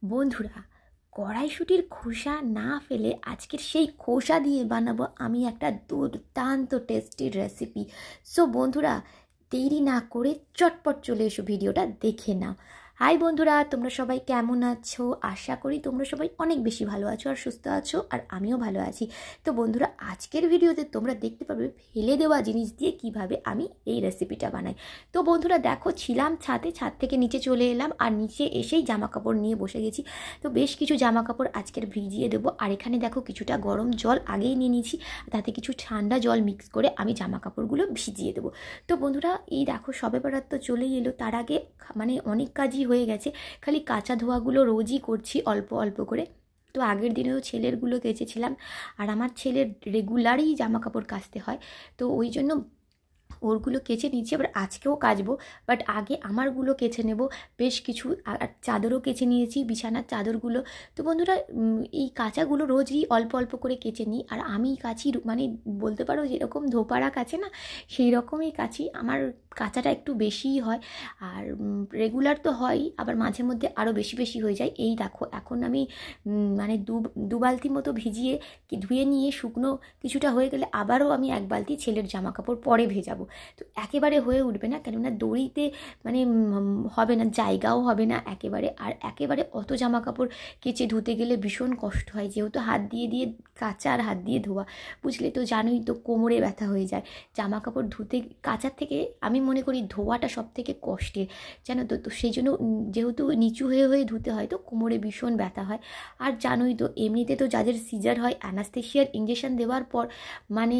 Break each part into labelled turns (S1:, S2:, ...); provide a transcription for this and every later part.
S1: বন্ধুরা, কড়াইশুঁটির খোসা না ফেলে আজকের সেই খোসা দিয়ে বানাবো আমি একটা দুর্দান্ত টেস্টি রেসিপি। সো বন্ধুরা, দেরি না করে চটপট চলে এসো, ভিডিওটা দেখে নাও। হাই বন্ধুরা, তোমরা সবাই কেমন আছো? আশা করি তোমরা সবাই অনেক বেশি ভালো আছো আর সুস্থ আছো, আর আমিও ভালো আছি। তো বন্ধুরা, আজকের ভিডিওতে তোমরা দেখতে পাবে ফেলে দেওয়া জিনিস দিয়ে কিভাবে আমি এই রেসিপিটা বানাই। তো বন্ধুরা দেখো, ছিলাম ছাদ থেকে নিচে চলে এলাম, আর নিচে এসেই জামা কাপড় নিয়ে বসে গেছি। তো বেশ কিছু জামা কাপড় আজকের ভিজিয়ে দেবো, আর এখানে দেখো কিছুটা গরম জল আগেই নিয়ে নিয়েছি, তাতে কিছু ঠান্ডা জল মিক্স করে আমি জামা কাপড়গুলো ভিজিয়ে দেবো। তো বন্ধুরা, এই দেখো সবে বরাত তো চলেই এলো, তার আগে মানে অনেক কাজই হয়ে গেছে, খালি কাঁচা ধোয়াগুলো রোজই করছি অল্প অল্প করে। তো আগের দিনেও ছেলেরগুলো কেচেছিলাম, আর আমার ছেলের রেগুলারই জামা কাপড় কাচতে হয়, তো ওই জন্য ওরগুলো কেচে নিচ্ছি। আবার আজকেও কাচবো, বাট আগে আমারগুলো কেচে নেব। বেশ কিছু চাদরও কেচে নিয়েছি, বিছানার চাদরগুলো। তো বন্ধুরা, এই কাচাগুলো রোজই অল্প অল্প করে কেচে নিই, আর আমি কাচি মানে বলতে পারো যেরকম ধোপারা কাচে না, সেই রকমই কাচি। আমার কাচাটা একটু বেশিই হয়, আর রেগুলার তো হয়ই, আবার মাঝে মধ্যে আরও বেশি বেশি হয়ে যায়। এই দেখো এখন আমি মানে দু বালতি মতো ভিজিয়ে ধুয়ে নিয়ে শুকনো কিছুটা হয়ে গেলে আবারও আমি এক বালতি ছেলের জামা কাপড় পরে ভেজাবো। তো একেবারে হয়ে উঠবে না, কেননা দড়িতে মানে হবে না, জায়গাও হবে না একেবারে। আর একেবারে অত জামা কাপড় কেচে ধুতে গেলে ভীষণ কষ্ট হয়, যেহেতু হাত দিয়ে দিয়ে কাচা আর হাত দিয়ে ধোয়া, বুঝলে তো, জানোই তো, কোমরে ব্যথা হয়ে যায় জামা কাপড় ধুতে। কাচার থেকে আমি মনে করি ধোয়াটা সব থেকে কষ্টের, জানো তো। তো সেই জন্য যেহেতু নিচু হয়ে হয়ে ধুতে হয়, তো কোমরে ভীষণ ব্যথা হয়। আর জানোই তো, এমনিতে তো যাদের সিজার হয়, অ্যানাস্থেশিয়ার ইঞ্জেকশন দেওয়ার পর মানে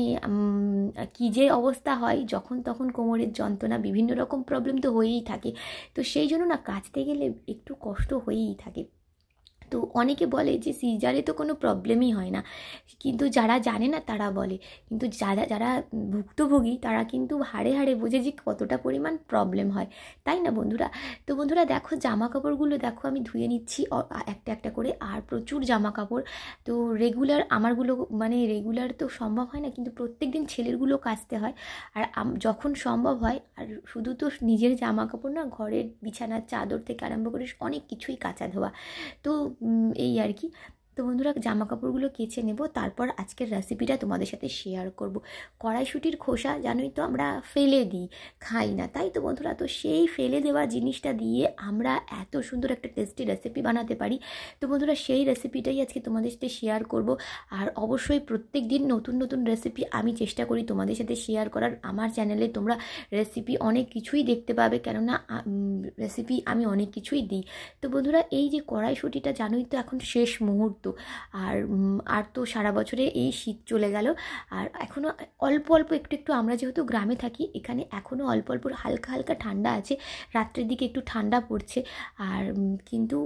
S1: কী যে অবস্থা হয়, যখন তখন কোমরের যন্ত্রণা, বিভিন্ন রকম প্রবলেম তো হয়েই থাকে। তো সেই জন্য না, কাচতে গেলে একটু কষ্ট হয়েই থাকে। তো অনেকে বলে যে সিজারে তো কোনো প্রবলেমই হয় না, কিন্তু যারা জানে না তারা বলে, কিন্তু যারা যারা ভুক্তভোগী তারা কিন্তু হাড়ে হাড়ে বোঝে যে কতটা পরিমাণ প্রবলেম হয়, তাই না বন্ধুরা? তো বন্ধুরা দেখো, জামা কাপড়গুলো দেখো আমি ধুয়ে নিচ্ছি একটা একটা করে, আর প্রচুর জামা কাপড়। তো রেগুলার আমারগুলো মানে রেগুলার তো সম্ভব হয় না, কিন্তু প্রত্যেক দিন ছেলেরগুলো কাচতে হয়। আর যখন সম্ভব হয়, আর শুধু তো নিজের জামা কাপড় না, ঘরের বিছানার চাদর থেকে আরম্ভ করে অনেক কিছুই কাচা ধোয়া। তো এই আর কি। তো বন্ধুরা, জামা কাপড়গুলো কেচে নেব, তারপর আজকের রেসিপিটা তোমাদের সাথে শেয়ার করব। কড়াইশুঁটির খোসা জানোই তো আমরা ফেলে দিই, খাই না, তাই তো বন্ধুরা। তো সেই ফেলে দেওয়া জিনিসটা দিয়ে আমরা এত সুন্দর একটা টেস্টি রেসিপি বানাতে পারি। তো বন্ধুরা, সেই রেসিপিটাই আজকে তোমাদের সাথে শেয়ার করব। আর অবশ্যই প্রত্যেক দিন নতুন নতুন রেসিপি আমি চেষ্টা করি তোমাদের সাথে শেয়ার করার। আমার চ্যানেলে তোমরা রেসিপি অনেক কিছুই দেখতে পাবে, কেননা রেসিপি আমি অনেক কিছুই দিই। তো বন্ধুরা, এই যে কড়াইশুঁটিটা জানোই তো এখন শেষ মুহূর্ত, আর আর তো সারা বছরে এই শীত চলে গেল, আর এখনও অল্প অল্প একটু একটু, আমরা যেহেতু গ্রামে থাকি, এখানে এখনও অল্প অল্প হালকা হালকা ঠান্ডা আছে, রাত্রের দিকে একটু ঠান্ডা পড়ছে। আর কিন্তু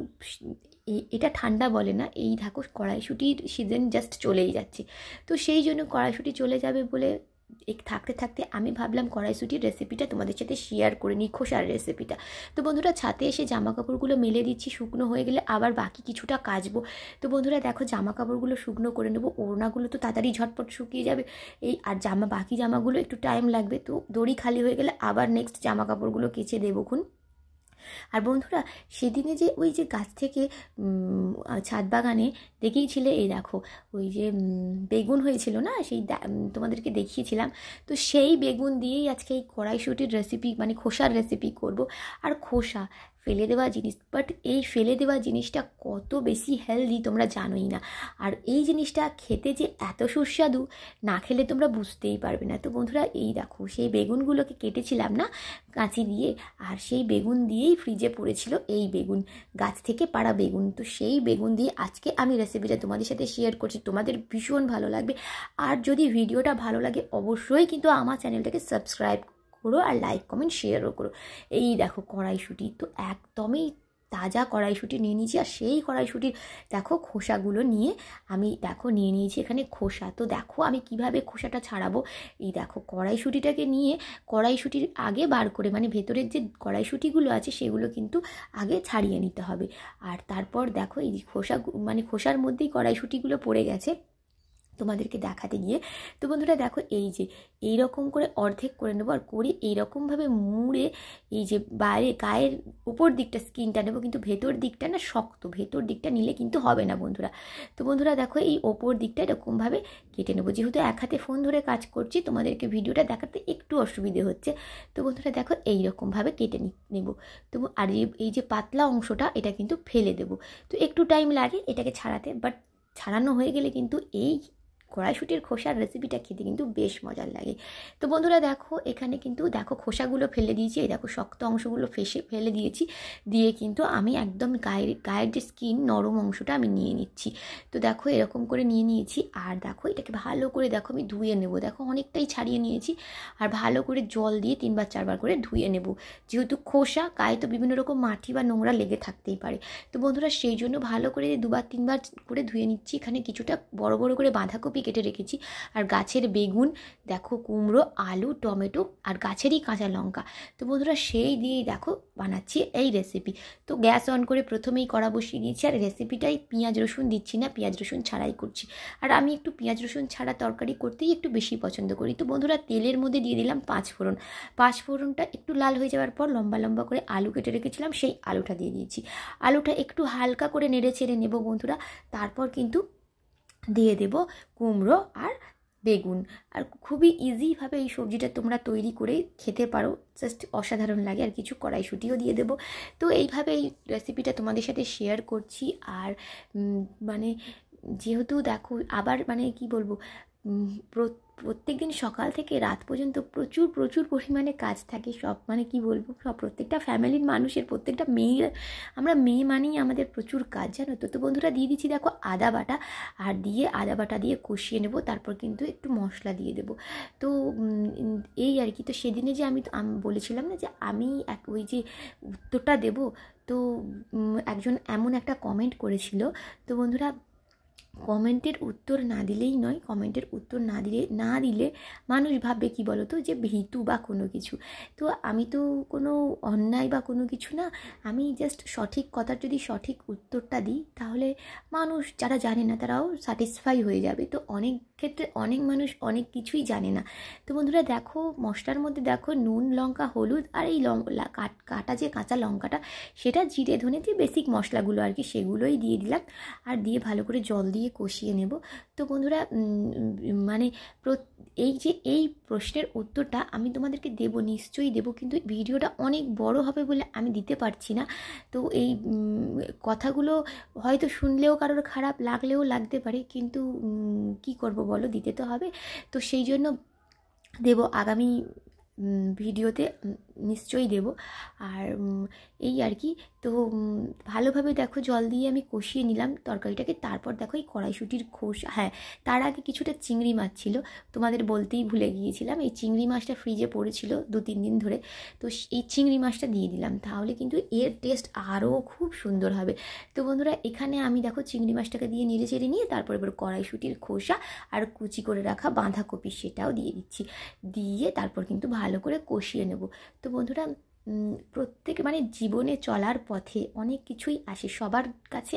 S1: এটা ঠান্ডা বলে না, এই দেখো কড়াইশুঁটির সিজন জাস্ট চলেই যাচ্ছে। তো সেই জন্য কড়াইশুঁটি চলে যাবে বলে থাকতে থাকতে আমি ভাবলাম কড়াইশুঁটির রেসিপিটা তোমাদের সাথে শেয়ার করে নিই, খোসার রেসিপিটা। তো বন্ধুরা, ছাদে এসে জামা কাপড়গুলো মেলে দিচ্ছি, শুকনো হয়ে গেলে আবার বাকি কিছুটা কাচবো। তো বন্ধুরা দেখো, জামা কাপড়গুলো শুকনো করে নেবো, ওড়নাগুলো তো তাড়াতাড়ি ঝটপট শুকিয়ে যাবে, এই আর বাকি জামাগুলো একটু টাইম লাগবে। তো দড়ি খালি হয়ে গেলে আবার নেক্সট জামা কাপড়গুলো কেচে দেবো খুন। আর বন্ধুরা, সেদিনে যে ওই যে গাছ থেকে ছাদ বাগানে দেখেইছিলে, এই দেখো ওই যে বেগুন হয়েছিল না, সেই তোমাদেরকে দেখিয়েছিলাম। তো সেই বেগুন দিয়েই আজকে এই কড়াইশুঁটির রেসিপি মানে খোসার রেসিপি করব। আর খোসা ফেলে দেওয়া জিনিস, বাট এই ফেলে দেওয়া জিনিসটা কত বেশি হেলদি তোমরা জানোই না। আর এই জিনিসটা খেতে যে এত সুস্বাদু, না খেলে তোমরা বুঝতেই পারবে না। তো বন্ধুরা, এই দেখো সেই বেগুনগুলোকে কেটেছিলাম না কাঁচি দিয়ে, আর সেই বেগুন দিয়েই ফ্রিজে পড়েছিল এই বেগুন, গাছ থেকে পাড়া বেগুন। তো সেই বেগুন দিয়ে আজকে আমি রেসিপিটা তোমাদের সাথে শেয়ার করছি, তোমাদের ভীষণ ভালো লাগবে। আর যদি ভিডিওটা ভালো লাগে অবশ্যই কিন্তু আমার চ্যানেলটাকে সাবস্ক্রাইব করো, আর লাইক কমেন্ট শেয়ারও করো। এই দেখো কড়াইশুঁটি তো একদমই তাজা কড়াইশুঁটি নিয়ে নিয়েছি, আর সেই কড়াইশুঁটির দেখো খোসাগুলো নিয়ে আমি দেখো নিয়ে নিয়েছি এখানে খোসা। তো দেখো আমি কিভাবে খোসাটা ছাড়াবো। এই দেখো কড়াইশুঁটিটাকে নিয়ে কড়াইশুঁটির আগে বার করে, মানে ভেতরের যে কড়াইশুঁটিগুলো আছে সেগুলো কিন্তু আগে ছাড়িয়ে নিতে হবে। আর তারপর দেখো এই খোসা মানে খোসার মধ্যেই কড়াইশুঁটিগুলো পড়ে গেছে। তোমাদেরকে দেখাতে গিয়ে। তো বন্ধুরা দেখো এই যে এইরকম করে অর্ধেক করে নেবো, আর করে এইরকমভাবে মুড়ে এই যে বাইরে গায়ের উপর দিকটা স্কিনটা নেবো, কিন্তু ভেতর দিকটা না শক্ত, ভেতর দিকটা নিলে কিন্তু হবে না বন্ধুরা। তো বন্ধুরা দেখো এই ওপর দিকটা এরকমভাবে কেটে নেবো। যেহেতু এক হাতে ফোন ধরে কাজ করছি, তোমাদেরকে ভিডিওটা দেখাতে একটু অসুবিধে হচ্ছে। তো বন্ধুরা দেখো এইরকমভাবে কেটে নেবো। তো আর এই যে পাতলা অংশটা এটা কিন্তু ফেলে দেবো। তো একটু টাইম লাগে এটাকে ছাড়াতে, বাট ছাড়ানো হয়ে গেলে কিন্তু এই কড়াইশুঁটির খোসার রেসিপিটা খেতে কিন্তু বেশ মজার লাগে। তো বন্ধুরা দেখো এখানে কিন্তু দেখো খোসাগুলো ফেলে দিয়েছি, এই দেখো শক্ত অংশগুলো ফেলে দিয়েছি, দিয়ে কিন্তু আমি একদম গায়ের যে স্কিন নরম অংশটা আমি নিয়ে নিচ্ছি। তো দেখো এরকম করে নিয়ে নিয়েছি, আর দেখো এটাকে ভালো করে দেখো আমি ধুয়ে নেব। দেখো অনেকটাই ছাড়িয়ে নিয়েছি, আর ভালো করে জল দিয়ে 3-4 বার করে ধুয়ে নেব। যেহেতু খোসা গায়ে তো বিভিন্ন রকম মাটি বা নোংরা লেগে থাকতেই পারে। তো বন্ধুরা সেই জন্য ভালো করে 2-3 বার করে ধুয়ে নিচ্ছি। এখানে কিছুটা বড় বড় করে বাঁধাকপি কেটে রেখেছি, আর গাছের বেগুন, দেখো কুমড়ো, আলু, টমেটো, আর গাছেরই কাঁচা লঙ্কা। তো বন্ধুরা সেই দিয়েই দেখো বানাচ্ছি এই রেসিপি। তো গ্যাস অন করে প্রথমেই কড়া বসিয়ে দিয়েছি, আর রেসিপিটাই পেঁয়াজ রসুন দিচ্ছি না, পেঁয়াজ রসুন ছাড়াই করছি। আর আমি একটু পেঁয়াজ রসুন ছাড়া তরকারি করতেই একটু বেশি পছন্দ করি। তো বন্ধুরা তেলের মধ্যে দিয়ে দিলাম 5 ফোড়ন। 5 ফোড়নটা একটু লাল হয়ে যাওয়ার পর লম্বা লম্বা করে আলু কেটে রেখেছিলাম, সেই আলুটা দিয়ে দিয়েছি। আলুটা একটু হালকা করে নেড়ে ছেড়ে নেব বন্ধুরা। তারপর কিন্তু দিয়ে দেব কুমড়ো আর বেগুন। আর খুবই ইজিভাবে এই সবজিটা তোমরা তৈরি করে খেতে পারো, জাস্ট অসাধারণ লাগে। আর কিছু কড়াইশুঁটিও দিয়ে দেবো। তো এইভাবে এই রেসিপিটা তোমাদের সাথে শেয়ার করছি। আর মানে যেহেতু দেখো আবার মানে কি বলবো, প্রত্যেক দিন সকাল থেকে রাত পর্যন্ত প্রচুর প্রচুর পরিমাণে কাজ থাকে। সব মানে কি বলবো, সব প্রত্যেকটা ফ্যামিলির মানুষের, প্রত্যেকটা মেয়ে, আমরা মেয়ে মানেই আমাদের প্রচুর কাজ, জানো তো। তো বন্ধুরা দিয়ে দিচ্ছি দেখো আদা বাটা, আর দিয়ে আদা বাটা দিয়ে কষিয়ে নেব। তারপর কিন্তু একটু মশলা দিয়ে দেবো। তো এই আর কি। তো সেদিনে যে আমি বলেছিলাম না যে আমি ওই যে উত্তরটা দেব, তো একজন এমন একটা কমেন্ট করেছিল। তো বন্ধুরা কমেন্টের উত্তর না দিলেই নয়, কমেন্টের উত্তর না দিলে মানুষ ভাববে কি বলো তো, যে ভীতু বা কোনো কিছু। তো আমি তো কোনো অন্যায় বা কোনো কিছু না, আমি জাস্ট সঠিক কথার যদি সঠিক উত্তরটা দিই, তাহলে মানুষ যারা জানে না তারাও স্যাটিসফাই হয়ে যাবে। তো অনেক ক্ষেত্রে অনেক মানুষ অনেক কিছুই জানে না। তো বন্ধুরা দেখো মশলার মধ্যে দেখো নুন, লঙ্কা, হলুদ, আর এই কাটা যে কাঁচা লঙ্কাটা, সেটা জিরে ধনে যে বেসিক মশলাগুলো আর কি, সেগুলোই দিয়ে দিলাম। আর দিয়ে ভালো করে জল দিয়ে কষিয়ে নেব। তো বন্ধুরা মানে এই যে এই প্রশ্নের উত্তরটা আমি তোমাদেরকে দেব, নিশ্চয়ই দেব, কিন্তু ভিডিওটা অনেক বড় হবে বলে আমি দিতে পারছি না। তো এই কথাগুলো হয়তো শুনলেও কারোর খারাপ লাগলেও লাগতে পারে, কিন্তু কি করব বলো, দিতে তো হবে। তো সেই জন্য দেব, আগামী ভিডিওতে নিশ্চয়ই দেব। আর এই আর কি। তো ভালোভাবে দেখো জল দিয়ে আমি কষিয়ে নিলাম তরকারিটাকে। তারপর দেখো এই কড়াইশুঁটির খোসা, হ্যাঁ তার আগে কিছুটা চিংড়ি মাছ ছিল, তোমাদের বলতেই ভুলে গিয়েছিলাম। এই চিংড়ি মাছটা ফ্রিজে পড়েছিল 2-3 দিন ধরে, তো এই চিংড়ি মাছটা দিয়ে দিলাম, তাহলে কিন্তু এর টেস্ট আরও খুব সুন্দর হবে। তো বন্ধুরা এখানে আমি দেখো চিংড়ি মাছটাকে দিয়ে নেড়ে চেড়ে নিয়ে তারপর এবার কড়াইশুঁটির খোসা আর কুচি করে রাখা বাঁধাকপি সেটাও দিয়ে দিচ্ছি, দিয়ে তারপর কিন্তু ভালো করে কষিয়ে নেব। তো বন্ধুরা প্রত্যেক মানে জীবনে চলার পথে অনেক কিছুই আসে সবার কাছে।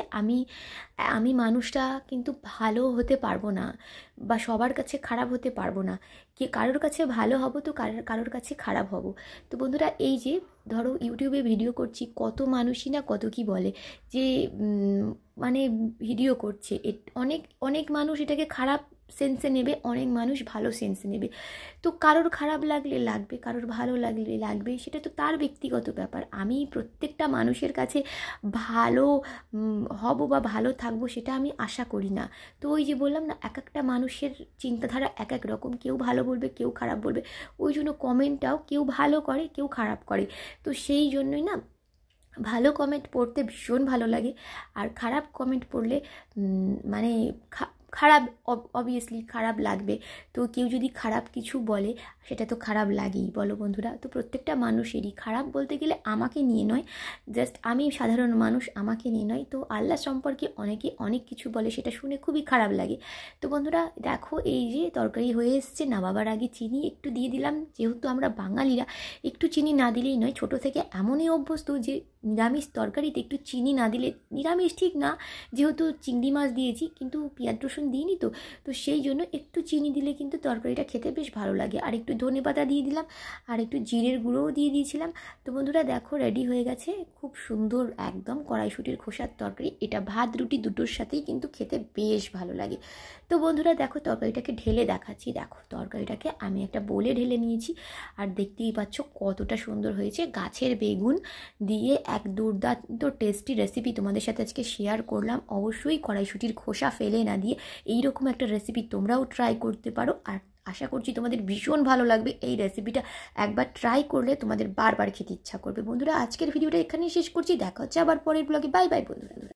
S1: আমি মানুষটা কিন্তু ভালো হতে পারবো না, বা সবার কাছে খারাপ হতে পারবো না। কারোর কাছে ভালো হব তো কারোর কাছে খারাপ হব। তো বন্ধুরা এই যে ধরো ইউটিউবে ভিডিও করছি, কত মানুষই না কত কি বলে, যে মানে ভিডিও করছে, অনেক অনেক মানুষ এটাকে খারাপ সেন্সে নেবে, অনেক মানুষ ভালো সেন্সে নেবে। তো কারোর খারাপ লাগলে লাগবে, কারোর ভালো লাগলে লাগবে, সেটা তো তার ব্যক্তিগত ব্যাপার। আমি প্রত্যেকটা মানুষের কাছে ভালো হব বা ভালো থাকবো সেটা আমি আশা করি না। তো ওই যে বললাম না, এক একটা মানুষের চিন্তাধারা এক এক রকম, কেউ ভালো বলবে কেউ খারাপ বলবে, ওই জন্য কমেন্টটাও কেউ ভালো করে কেউ খারাপ করে। তো সেই জন্যই না ভালো কমেন্ট পড়তে ভীষণ ভালো লাগে, আর খারাপ কমেন্ট পড়লে মানে খারাপ অবভিয়াসলি খারাপ লাগবে। তো কেউ যদি খারাপ কিছু বলে সেটা তো খারাপ লাগেই, বলো বন্ধুরা। তো প্রত্যেকটা মানুষেরই খারাপ বলতে গেলে আমাকে নিয়ে নয়, জাস্ট আমি সাধারণ মানুষ, আমাকে নিয়ে নয়। তো আল্লাহ সম্পর্কে অনেকে অনেক কিছু বলে, সেটা শুনে খুবই খারাপ লাগে। তো বন্ধুরা দেখো এই যে তরকারি হয়ে এসছে, নামাবার আগে চিনি একটু দিয়ে দিলাম, যেহেতু আমরা বাঙালিরা একটু চিনি না দিলেই নয়। ছোট থেকে এমনই অভ্যস্ত যে নিরামিষ তরকারিতে একটু চিনি না দিলে, নিরামিষ ঠিক না যেহেতু চিংড়ি মাছ দিয়েছি, কিন্তু পেঁয়াজ রসুন রসুন দিইনি তো, তো সেই জন্য একটু চিনি দিলে কিন্তু তরকারিটা খেতে বেশ ভালো লাগে। আর একটু ধনেপাতা দিয়ে দিলাম, আর একটু জিরের গুঁড়োও দিয়ে দিয়েছিলাম। তো বন্ধুরা দেখো রেডি হয়ে গেছে খুব সুন্দর একদম কড়াইশুঁটির খোসার তরকারি। এটা ভাত রুটি দুটোর সাথেই কিন্তু খেতে বেশ ভালো লাগে। তো বন্ধুরা দেখো তরকারিটাকে ঢেলে দেখাচ্ছি। দেখো তরকারিটাকে আমি একটা বোলে ঢেলে নিয়েছি, আর দেখতেই পাচ্ছ কতটা সুন্দর হয়েছে। গাছের বেগুন দিয়ে এক দুর্দান্ত টেস্টি রেসিপি তোমাদের সাথে আজকে শেয়ার করলাম। অবশ্যই কড়াইশুঁটির খোসা ফেলে না দিয়ে এইরকম একটা রেসিপি তোমরাও ট্রাই করতে পারো। আর আশা করছি তোমাদের ভীষণ ভালো লাগবে। এই রেসিপিটা একবার ট্রাই করলে তোমাদের বারবার খেতে ইচ্ছা করবে। বন্ধুরা আজকের ভিডিওটা এখানেই শেষ করছি, দেখা হচ্ছে আবার পরের ব্লগে। বাই বাই বন্ধুরা।